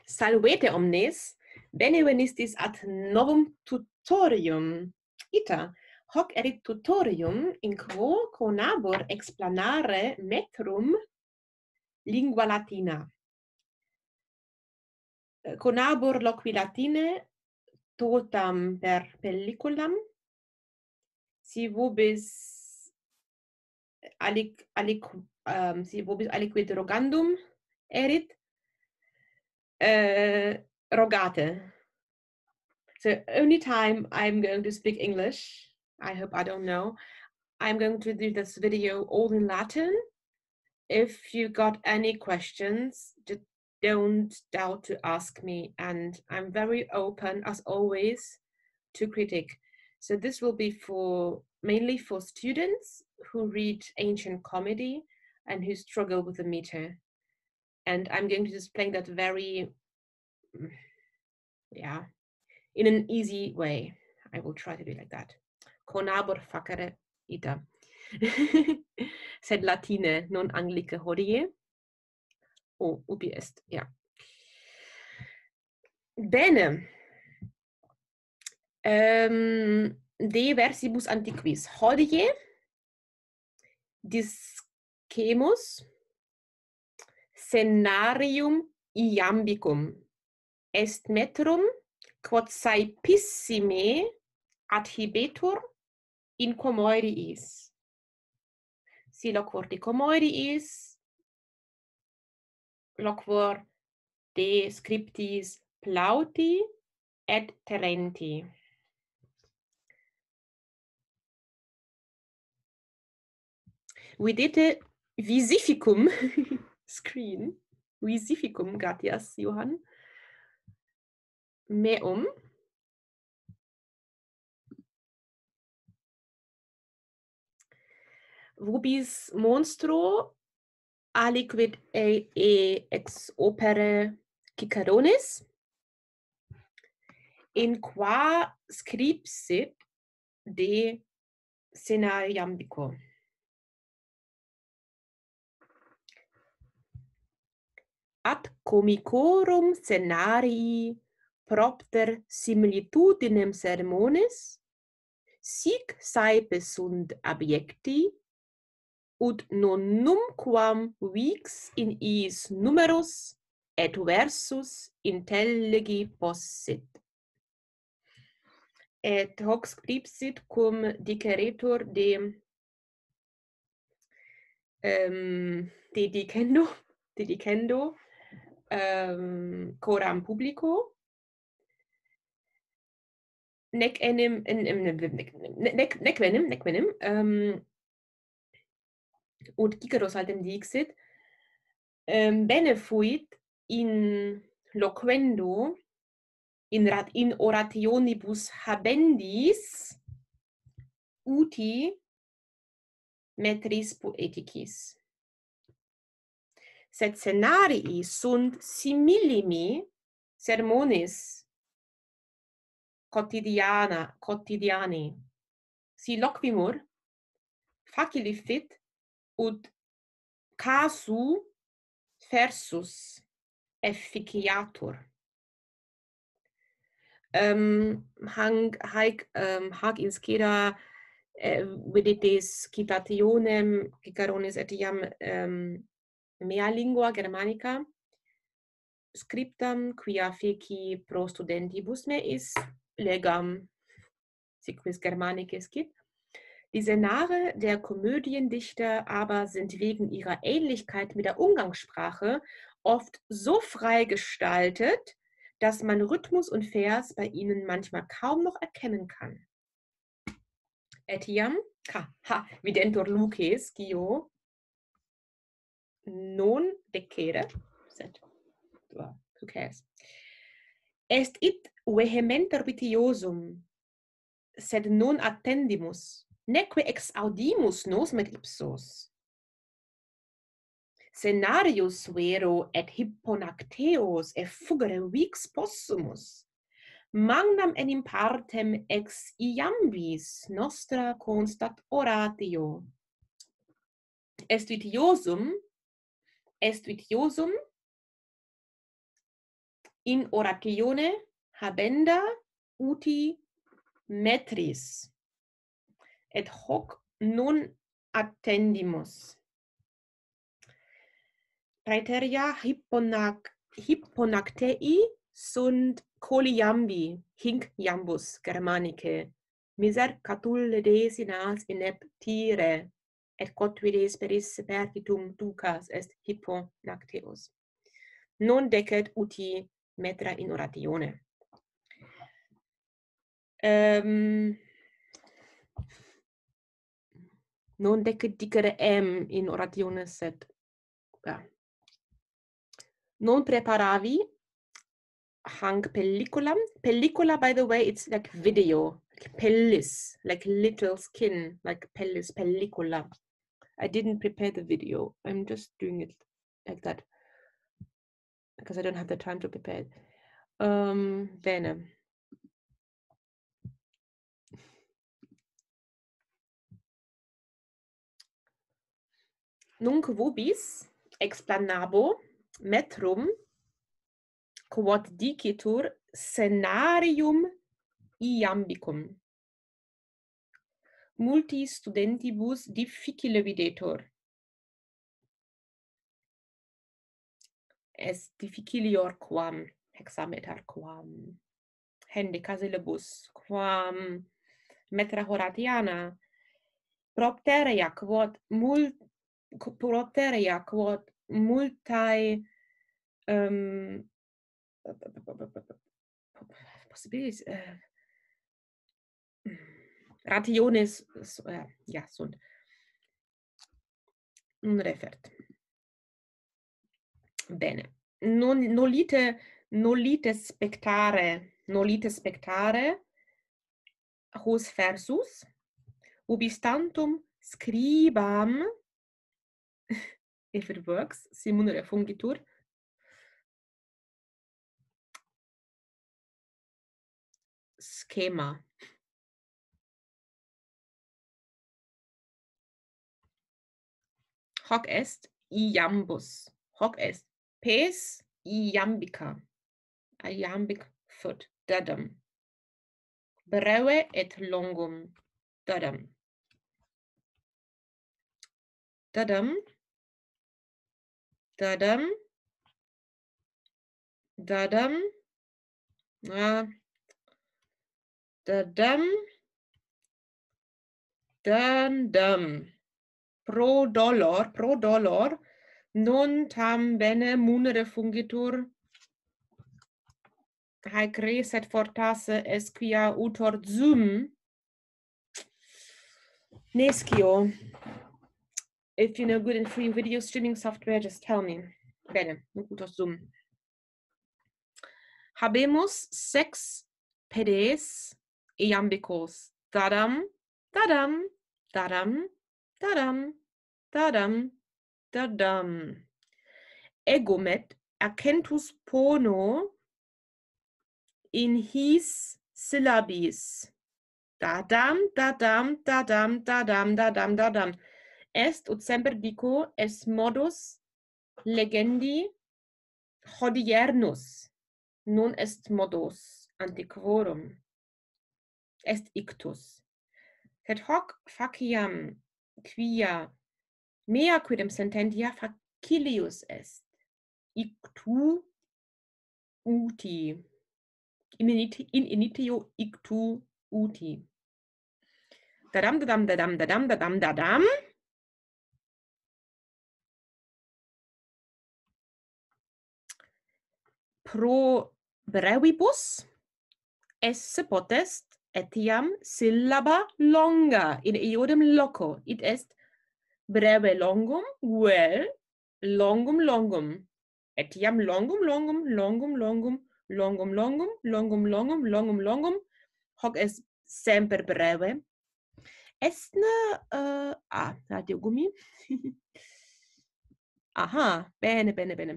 Salvete omnes, bene venistis ad novum tutorium. Ita, hoc erit tutorium in quo conabor explanare metrum lingua latina. Conabor loqui latine totam per pelliculam, si vobis aliquid rogandum erit, rogate. So only time I'm going to speak English, I hope I don't know, I'm going to do this video all in Latin. If you got any questions, don't doubt to ask me, and I'm very open as always to critique. So this will be mainly for students who read ancient comedy and who struggle with the meter. And I'm going to explain that very, in an easy way. I will try to do it like that. Conabor facere ita. Sed latine non anglice hodie. Oh, ubi est, ja. Bene. De versibus antiquis. Hodie discemus scenarium iambicum est metrum quod saepissime adhibetur in comoediis. Si loquor de comoediis, loquor de scriptis plauti et terenti. Videte visificum screen, visificum gratias Johann, meum vobis monstro aliquid ex opere Ciceronis, in qua scripsit de scenariambico. Ad comicorum scenarii propter similitudinem sermonis, sic saepe sunt abiecti, ut non numquam vix in iis numerus et versus intelligi possit. Et hoc scripsit cum diceretur dedicendo coram publico, nec venem, ut Ciceros altem dixit, bene fuit in loquendo in orationibus habendis uti metris poeticis. Sed scenarii sunt similimi sermonis quotidiani. Si loquimur, facili fit, ut casu versus efficiatur. Hac insceda videtes citationem Ciceronis etiam mea lingua germanica scriptam quia feci pro studentibus meis legam siquis germanice scit. Die Szenare der Komödiendichter aber sind wegen ihrer Ähnlichkeit mit der Umgangssprache oft so frei gestaltet, dass man Rhythmus und Vers bei ihnen manchmal kaum noch erkennen kann. Etiam, videntur luces, Gio, non decere, sed, who cares? Est it vehementer vitiosum, sed non attendimus, neque exaudimus nos met ipsos. Scenarius vero et hipponacteos effugere vix possumus, magnam enim partem ex iambis nostra constat oratio. Est vitiosum in oratione habenda uti metris. Et hoc non attendimus. Praeterea hipponactei sunt coliambi, hinc iambus Germanice, miser catulle desinas ineptire, et quotvides peris pertitum ducas est hipponacteus. Non decet uti metra in oratione. Non decet dicere in oratione, sed non preparavi hanc pelliculam. Pellicula, by the way, it's like video, like pellis, like little skin, like pellis, pellicula. I didn't prepare the video. I'm just doing it like that because I don't have the time to prepare it. Bene. Nunc vobis explanabo metrum quod dicitur scenarium iambicum. Multi studentibus difficile videtur. Est difficilior quam hexameter quam hende casilibus quam metra horatiana propterea quod multae possibilis rationes sunt refert. Bene. Nolite spectare hos versus ubis tantum scribam if it works simune fungitur schema. Hoc est iambus. Hoc est pes iambica. Iambic foot. Dadam. Breve et longum. Dadam. Dadam. Dadam. Dadam. Dadam. Dadam. Pro dolor, non tam bene munere fungitur, haec res et fortasse esquia utor zoom. Nescio. If you know good and free video streaming software, just tell me. Bene, utor zoom. Habemus sex pedes iambicos. Dadam, dadam, dadam, dadam, dadam, dadam. Egomet accentus pono in his syllabis. Dadam, dadam, dadam, dadam, dadam, dadam. Est ut semper dico est modus legendi hodiernus. Non est modus antiquorum. Est ictus. Sed hoc faciam quia mea quidem sententia facilius est. Ictu uti. In initio ictu uti. Dadam, dadam, dadam, dadam, dadam, dadam. Pro brevibus esse potest etiam syllaba longa in eodem loco. It est breve longum, vel longum longum. Etiam longum longum, longum longum, longum longum, longum longum, longum longum. Hoc est semper breve. Estne radiogummi. Aha, bene, bene, bene.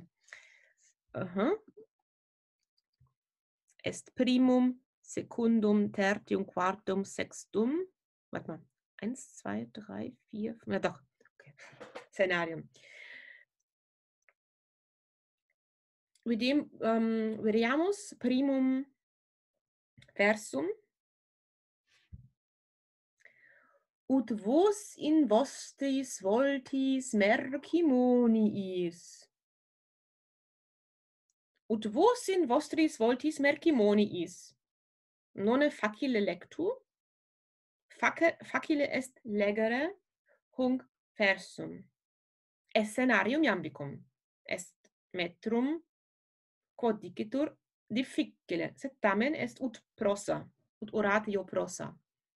Est primum, secundum, tertium, quartum, sextum. Warte mal. 1, 2, 3, 4, 5. Ja, doch. Okay. Szenarium. Vediamos primum versum. Ut vos in vostris voltis mercimoniis. Ut vos in vostris voltis mercimoniis. Nonne facile lectu. Facile est legere hunc versum. Scenarium iambicum est metrum quod dicitur difficile, sed tamen est ut prosa, ut oratio prosa.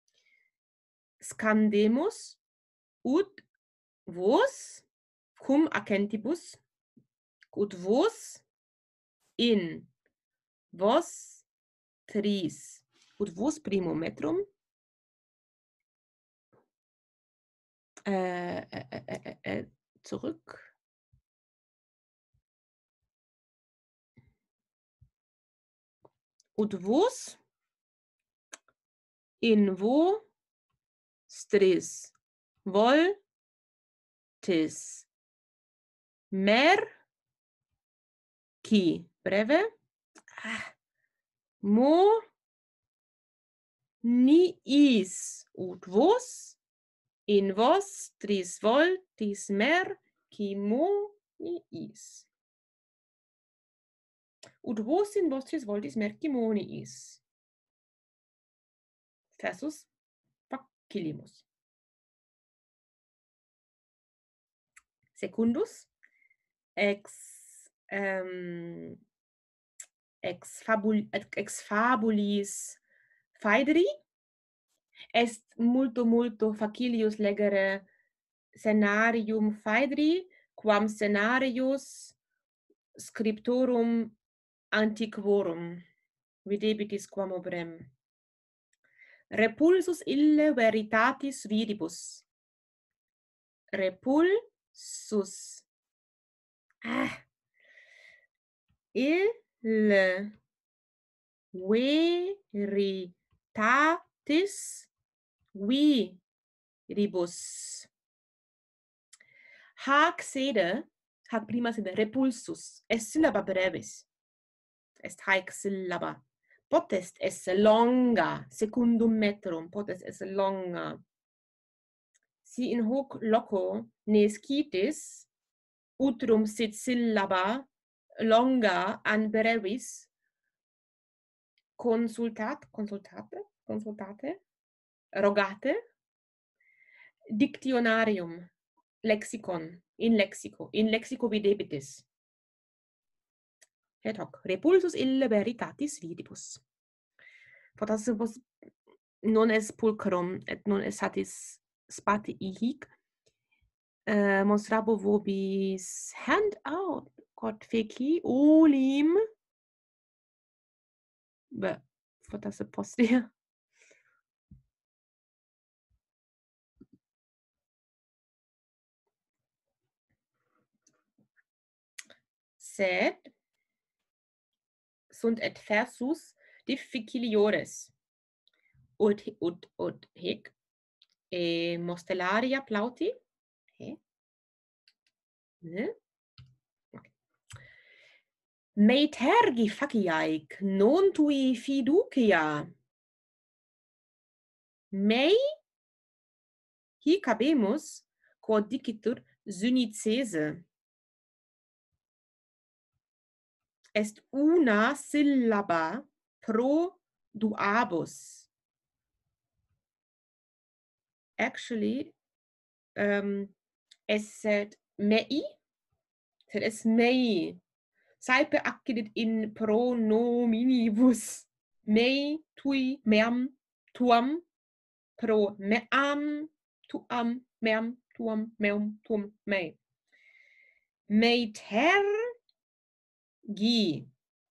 Scandemus ut vos cum accentibus, ut vos in vos tris, ut vos primum metrum zurück. Ut vos in vostris voltis merci breve moniis ut vos in vostris voltis mercimoniis. Ut vos in vostris voltis mercimoniis. Versus facilimus. Secundus ex fabulis Phaedri est multo facilius legere scenarium Phaedri quam scenarius scriptorum antiquorum videbitis quam obrem. Repulsus ille veritatis vidibus. Repulsus ille veritatis vidibus. Hac prima sede repulsus est syllaba brevis. Est haec syllaba. Potest esse longa, secundum metrum, potest esse longa. Si in hoc loco ne scitis, utrum sit syllaba longa an brevis, consultate, rogate, dictionarium, lexicon, in lexico videbitis. Et hoc, repulsus ille veritatis vidibus. Potas non est pulchrum, et non est satis spatii hic. Monstrabo vobis hand out, quod feci olim. Potas postea. Sed sunt et versus difficiliores. Ut hic mostellaria plauti. Ne? Okay. Me tergi faciaic non tui fiducia. Mei hic habemus quod dicitur Synicese. Est una syllaba pro duabus. Actually, esset mei, sed est mei. Saepe accidit in pronominibus. Mei, tui, meam, tuam, pro meam, tuam, meam, tuam, meum, tuum, mei. Mei tergi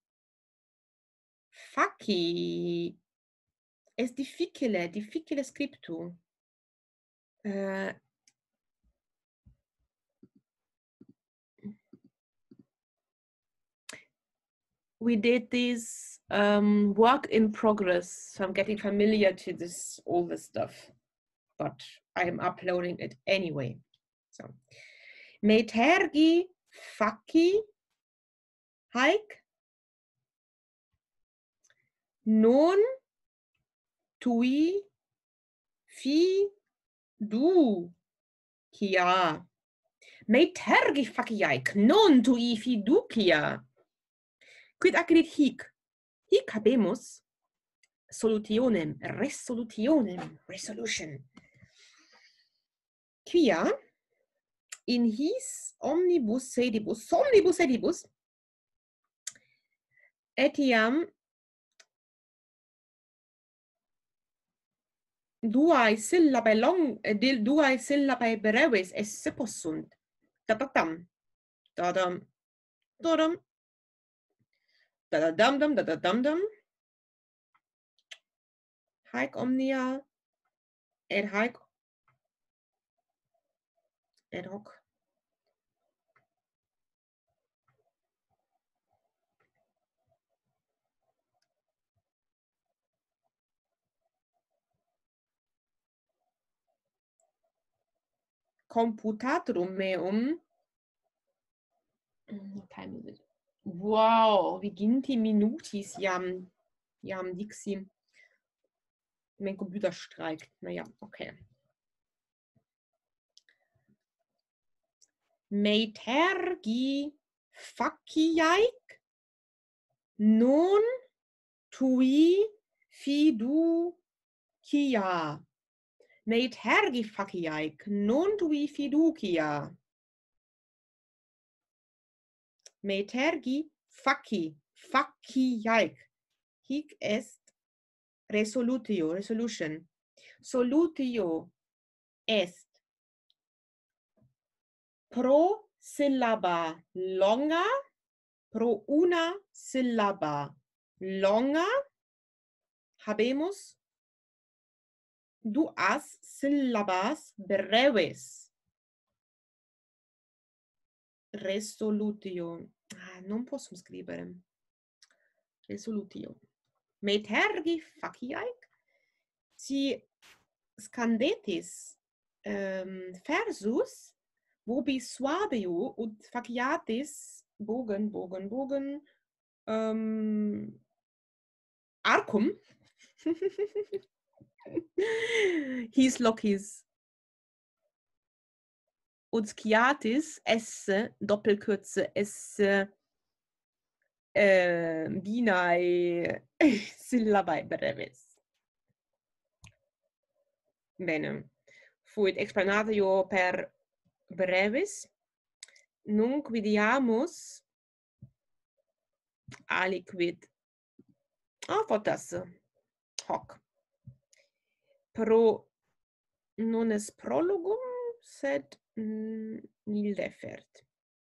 faci est difficile scriptu. We did this work in progress, so I'm getting familiar to all this stuff, but I am uploading it anyway. So, me tergi faci Haik non tui fi du kia. Me tergi faciaic non tui fiducia. Quid accidit hic? Hic habemus solutionem, resolution. Quia in his omnibus sedibus, etiam duae syllabae breves esse possunt. Tatatam, tadam, tadam, dadadamdam, dadadamdam, haec omnia, et haec, et hoc. Computatum meum. Wow, viginti minutis jam dixi. Mein Computer streikt. Naja, okay. Me tergi faciaic non tui fiducia. Me tergi faciaic non tui fiducia. Me tergi faciaic. Hic est resolution. Solutio est pro syllaba longa, pro una syllaba longa, habemus duas syllabas breves. Resolutio. Non posso scrivere. Resolutio. Me tergi faciaic, si scandetis versus vobis suabeo ut faciatis bogen arcum his locis ut sciatis esse Doppelkürze esse binae syllabae brevis. Bene, fuit explanatio per brevis. Nunc vidiamus aliquid. Potas hoc. Pro non est prologum, sed nil defert.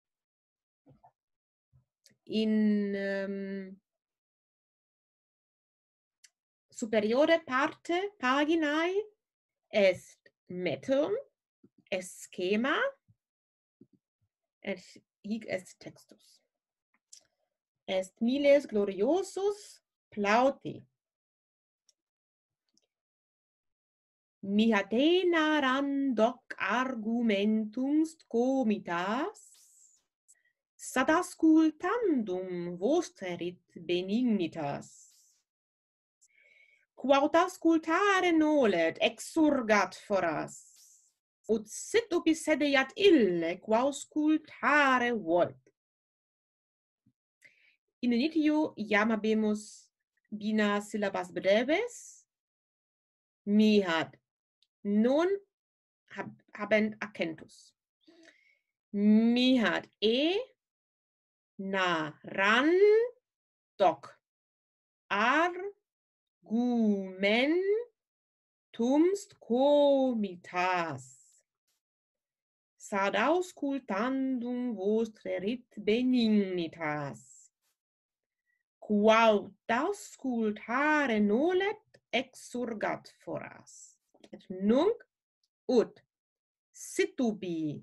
In superiore parte paginae est metum, est schema, et hic est textus. Est miles gloriosus plauti. Mihi narran doc argumentum comitas, sed ascultandum vosterit benignitas. Quaut ascultare nolet exurgat foras, ut sit ubi sedeiat ille quauscultare volt. In initio iam habemus bina syllabas breves, mihat non habent accentus. Mihat narran doc argumentum comitas, sed auscultandum vosterit benignitas. Quaut auscultare nolet exurgat foras. Et nunc ut sit ubi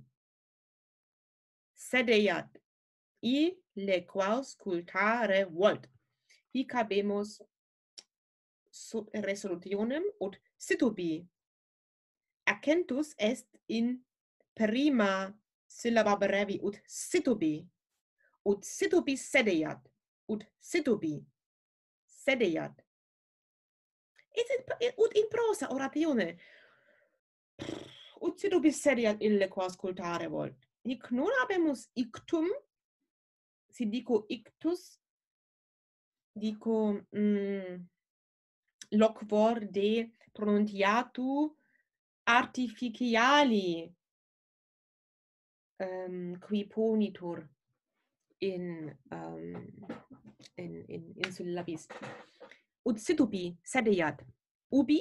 sedeiat ille quauscultare volt. Hic habemus resolutionem ut sit ubi. Accentus est in prima syllaba brevi ut sit ubi. ut situbi sedejat, ut situbi sedejat. Ut in prosa oratione, ut situbi sedejat ille quas cultare volt. Hic non habemus ictum, si dico ictus, dico loquor de pronunciatu artificiali qui ponitur in syllabis. Ut situbi sedejat ubi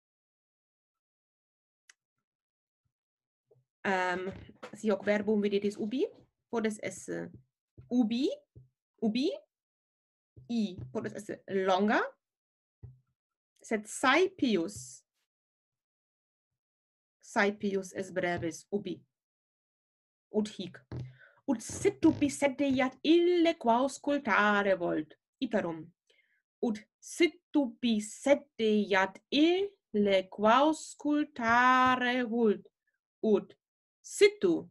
si hoc verbum videtis ubi, podes esse ubi, i, podes esse longa, sed saepius es brevis ubi. Ut hic. Ut situbi sedejat ille quaus cultare volt. Iterum. Ut situbi sedejat ille quaus cultare vult. Ut situ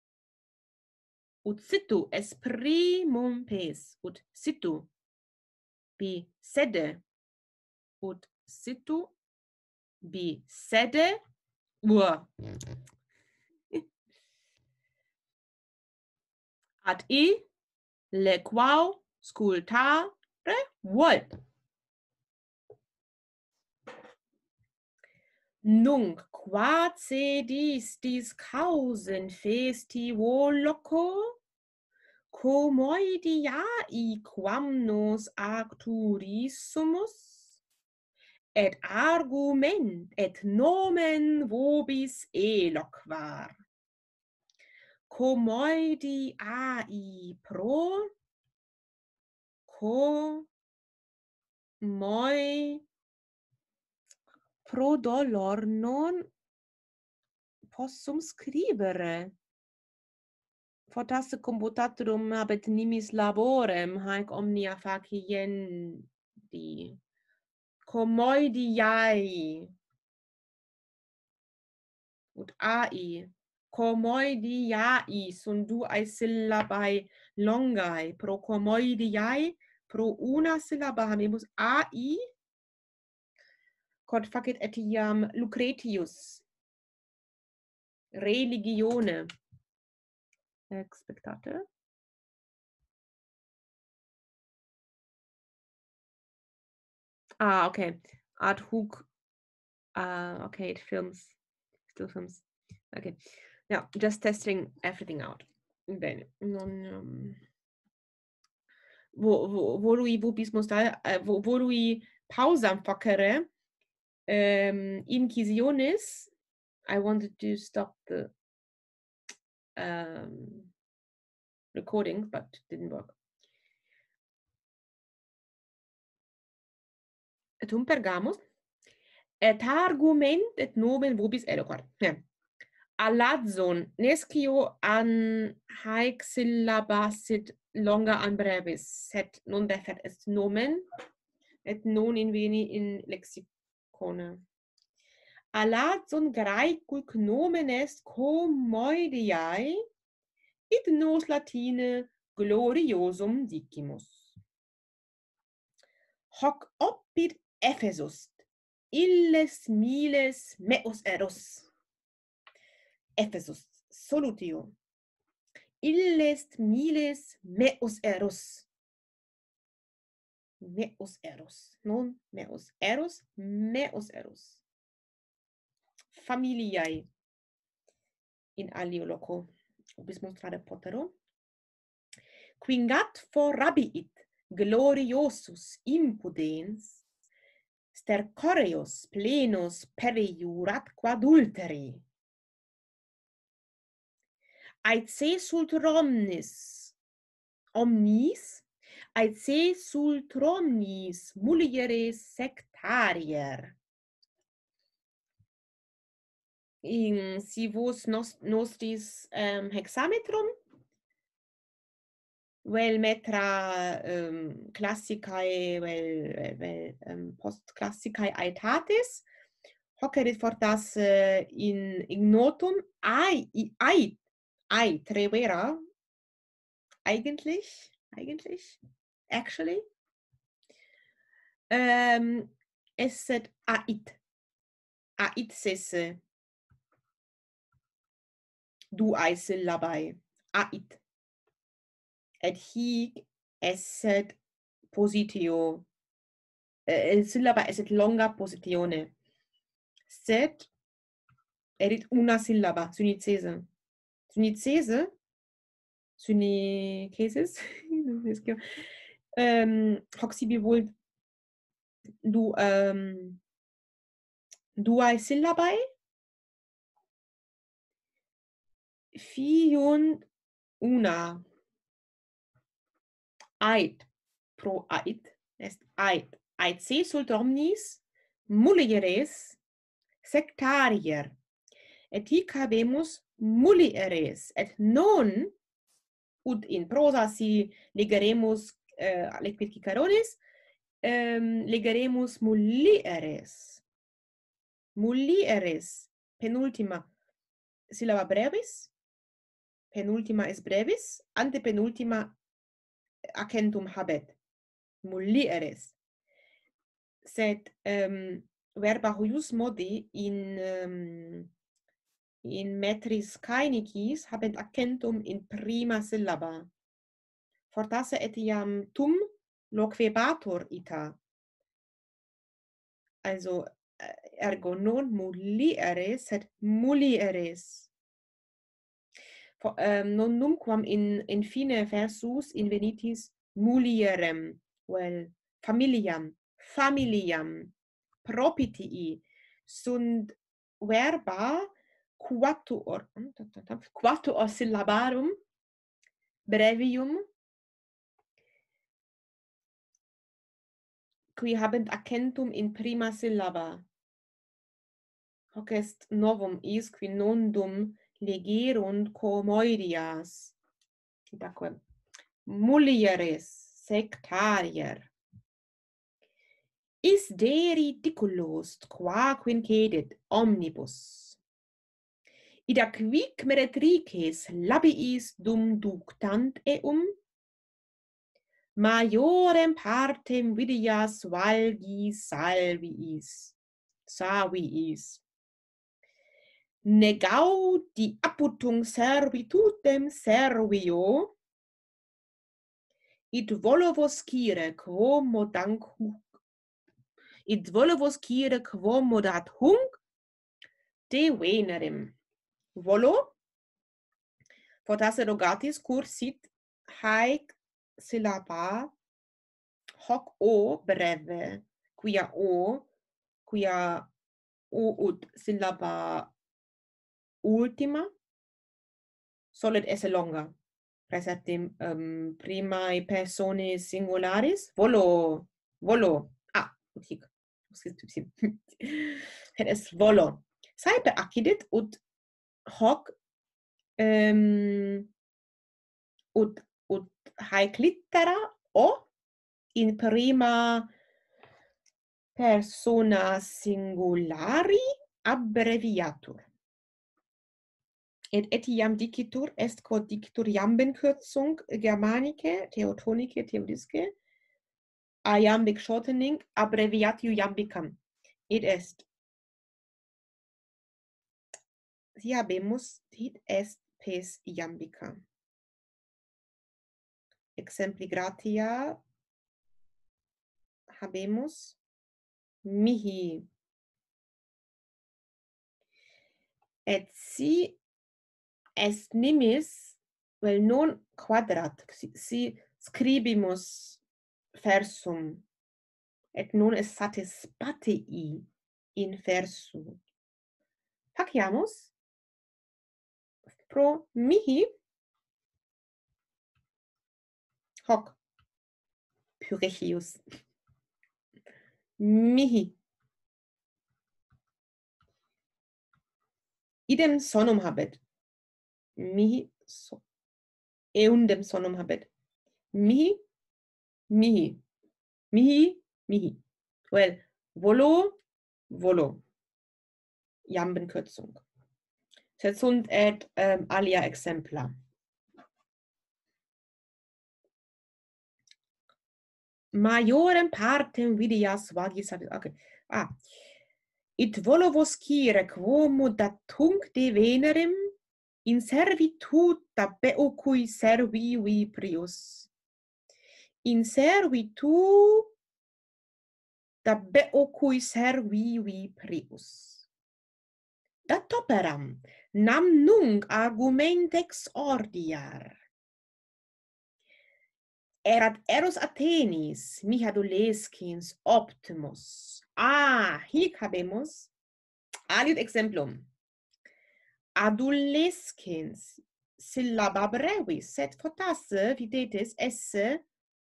es primum pes. Ut situ bi sede. Ut situ bi sede. Ad ille quaus cultare volt. Nunc quod sedistis causen festivo loco, comoediai quam nos acturis sumus, et argument et nomen vobis eloquar. Comoediai pro dolor non possum scribere. Fortasse computatum habet nimis laborem, haec omnia faciendi. Comoediai. Ut ai. Comoediai sunt duae syllabae longae. Pro comoediai, pro una syllaba habemus ai, quod facit etiam Lucretius. Religione. Expectate. Okay. Ad hoc. Okay, it films. Still films. Okay. Yeah, just testing everything out. Bene. Non volui vobismus volui pausam facere incisionis. I wanted to stop the recording, but didn't work. Et pergamus et argument et nomen vobis eloquar. Aladzon nescio an haec syllabas sit longa an brevis, sed non defet est nomen, et non inveni in lexicone. Aladzon Graecul nomen est comoediae, et nos Latine gloriosum dicimus. Hoc opid Ephesus, illes miles meus eros. Ephesus, solutio. Illes miles meus eros. Meus eros. Non meus eros, meus eros. Familiae in alio loco. Obis monstrare potero. Quingat forabiit gloriosus impudens, stercoreus plenos periurat quadulteri. Aeque sult omnis mulieres sectarier. In si vos nostris hexametrum vel metra classicae vel post classicae aetatis, hoc erit fortas in ignotum ai trevera eigentlich, actually. Esset ait. Ait sese. Du syllabae. Ait. Et hic esset positio. Syllaba esset longa positione. Sed erit una syllaba, synicese. Synicese, synicesis, hoc sibi vult duae syllabae, fiunt una. Ait pro ait est ait. Ait se sult omnis mulieres sectarier. Et hic habemus mulieres, et non ut in prosa si legeremus lecquid Ciceronis, legeremus mulieres. Mulieres, penultima syllaba brevis, penultima est brevis, antepenultima accentum habet. Mulieres. Sed verba huius modi in metris caenicis habent accentum in prima syllaba. Fortasse etiam tum loquebatur ita. Also ergo non mulieres, sed mulieres. Non numquam in fine versus invenitis mulierem, vel familiam, propitii, sunt verba quatuor syllabarum brevium qui habent accentum in prima syllaba. Hoc est novum is qui non dum legerunt comoedias. Itaque mulieres sectarier. Is deri diculos qua quincedit omnibus. Id acquic meretrices labiis dum ductant eum, majorem partem vidias valgis saviis. Negaudi apputum servitutem servio, id volevos scire quo modat hunc de venerem. Volo, fortasse rogatis cursit haec syllaba hoc o breve, quia o ut syllaba ultima solet esse longa. Praesertim primae personae singularis. Volo. Ut hic. Et est volo. Saepe accidit ut hoc ut haec littera o in prima persona singulari abbreviatur. Et etiam dicitur est quod dicitur Jambenkürzung Germanicae, Theotonicae, Theodiscae, a iambic shortening abbreviatio iambicam. Id est. Si habemus, id est pes iambica. Exempli gratia habemus mihi. Et si est nimis, vel non quadrat, si scribimus versum, et non est satispatii in versu. Faciamus pro mihi hoc Pyrrhechius. Mihi. Idem sonum habet. Mihi eundem sonum habet. Mihi. Well, volo. Jambenkürzung. Sed sunt et alia exempla. Majorem partem videas vagis habet. Okay. It volovo scire quomo datunc de venerem in servitud tabeo cui servivi prius. In servitud tabeo cui servivi prius. Dat operam nam nunc argumentex ordiar. Erat eros Athenis, mihi adolescens optimus. Hic habemus aliud exemplum. Adolescens syllaba brevis, sed potasse videtis esse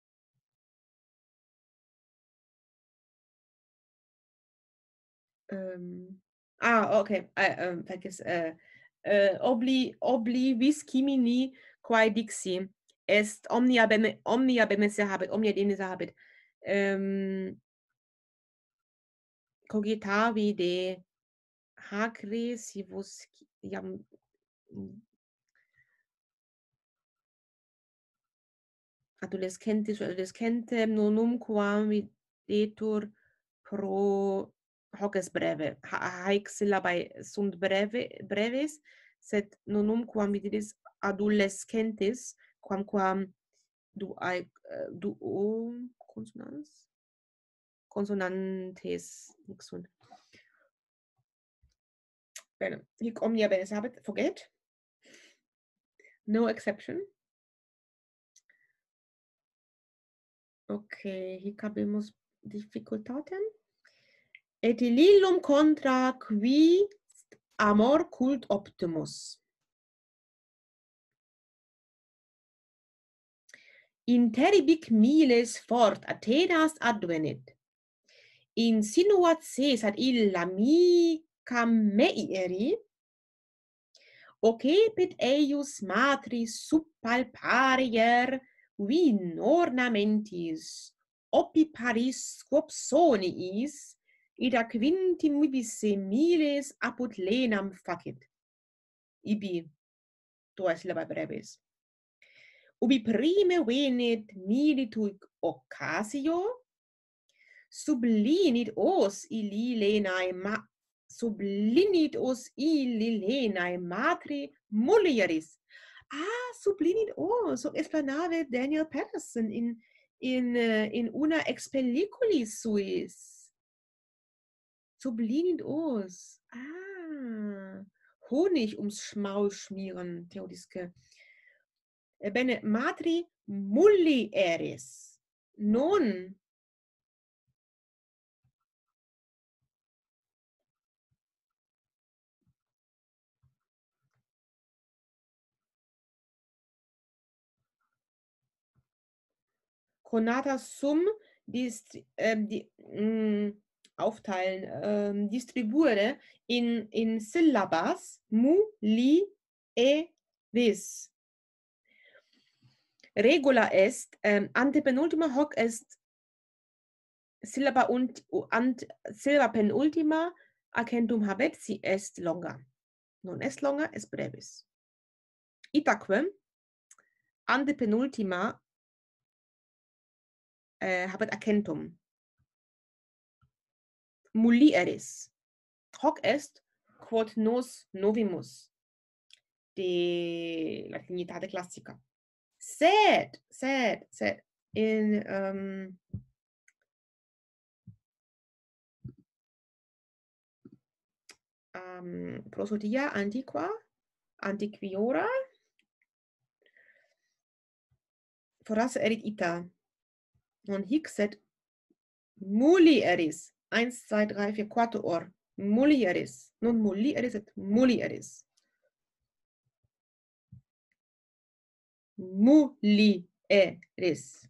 okay, vergiss, oblivis cimini quae dixi est omnia bemesse habet, omnia demnisa habet, cogitavi de hacre si vos iam adolescentis adolescentem nonum quam videtur pro hoc est breve, haec syllabae sunt breves, sed nonum quam videtis adolescentis, quamquam consonantes nix sunt. Bene, hic omnia bene habet, forget. No exception. Okay, hic habemus difficultatem. Et illum contra qui amor cult optimus. In terribic miles fort Athenas advenit. Insinuat ses ad illa mica mei eri, occepit eius matris subpalparier vin ornamentis opiparis quopsoniis, id a quintimibisse miles apud lenam facit. Ibi dua syllabae brevis. Ubi prime venit milituic occasio, sublinit os illi lenae matri mulieris. Sublinit os, hoc explanavit Daniel Patterson in una ex pelliculis suis. Sublinit os. Honig ums Schmaul schmieren, Theodiske. Bene, matri mulieris. Non conata sum aufteilen, distribuere in syllabas mu, li, vis. Regula est, antepenultima hoc est syllaba syllaba penultima accentum habet, si est longa. Non est longa, est brevis. Itaque antepenultima habet accentum. Mulieris. Hoc est quod nos novimus de latinitate classica. Sed in prosodia antiquiora forasse erit ita. Non hic sed mulieris. 1, 2, 3, 4, 4 mulieris. Non mulieris, et mulieris. Mulieris.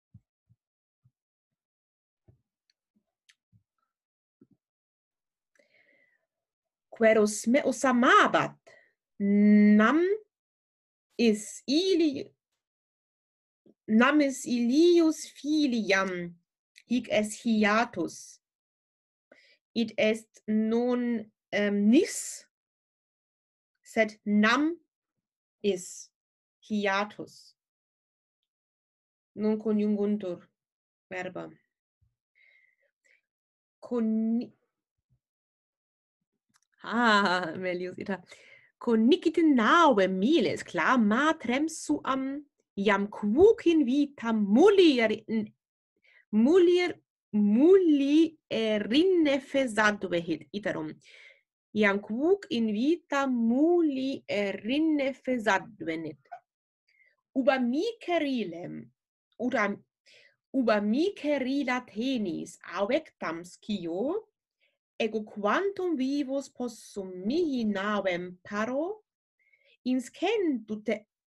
Queros meus amabat, nam is ilius filiam, hic est hiatus. Id est non nis, sed nam is hiatus. Non conjunguntur. Verba. Con... Melius ita. Conicite naue miles clar matrem suam iam quucin vitam mulierine fesaduehit iterum. Iam quuc in vitam mulierine fesaduenit. Uba mi cerila tenis avectam scio, ego quantum vivus possum mihi navem paro, inscendut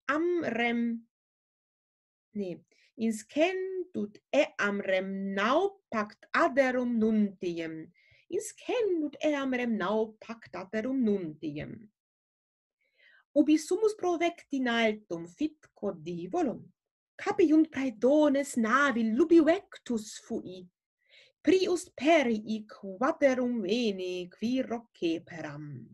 amrem naupact aderum nuntiem. Inscendut amrem naupact aderum nuntiem. Ubi sumus provecti in altum fit codi volunt. Capiunt praedones navi lubivectus fui. Prius perii quaterum vene qui rocceperam.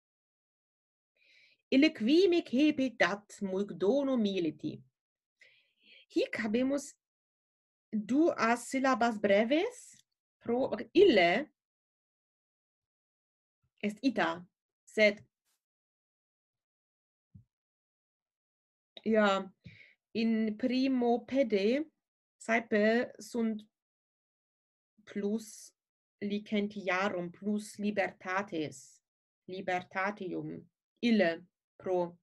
Ille qui me cepit dat mulcdono militi. Hic habemus duas syllabas breves pro ille est ita, sed ja, in primo pede saepe sunt plus licentiarum plus libertatium ille pro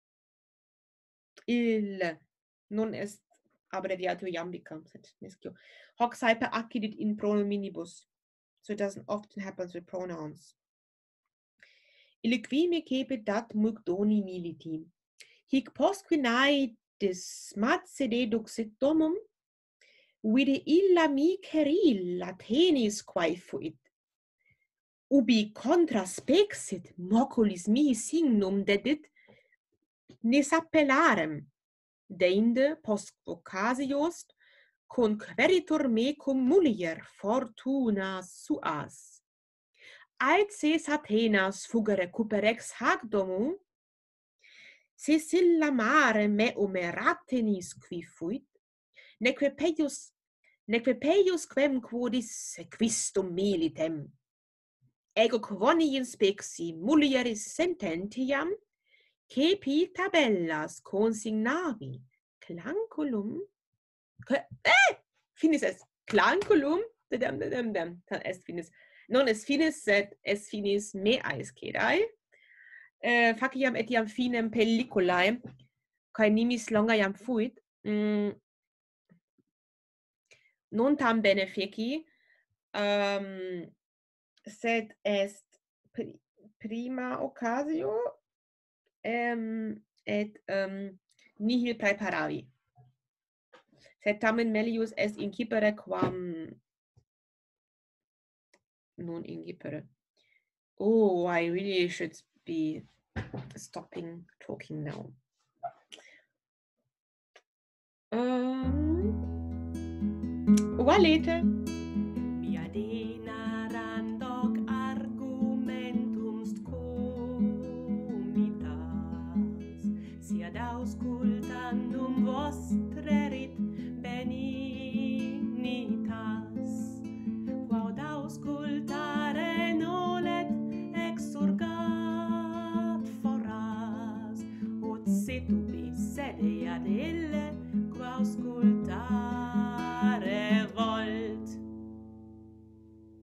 ille non est abbreviatio iambicum sed nescio hoc saepe accidit in pronominibus, so it doesn't often happen with pronouns. Ille qui me cepit dat mulcdoni militi, hic postque naedis matse deduxit domum, vide illa mi cerilla tenis quae fuit, ubi contraspexit moculis mihi signum dedit, nis appellarem, deinde post occasios conqueritur mecum mulier fortuna suas. Aeces Athenas fugere cuperex hac domu, se silla mare meum eratenis qui fuit, neque peius quem quodis sequistum militem. Ego quoni inspexi mulieris sententiam, cepi tabellas consignavi clanculum, finis est clanculum, est finis, non est finis, sed est finis meae cedae, faciam etiam finem pelliculae, quae nimis longa iam fuit, non tam bene feci, sed est prima occasio, et nihil praeparavi. Sed tamen melius est incipere quam non incipere. Oh, I really should be stopping talking now. Valete. Mia denarand hoc argumentum comitas, siad auscultandum vostre rit benignitas, quod auscultare nolet exurgat foras, ut situbi sede ad ille, quauscult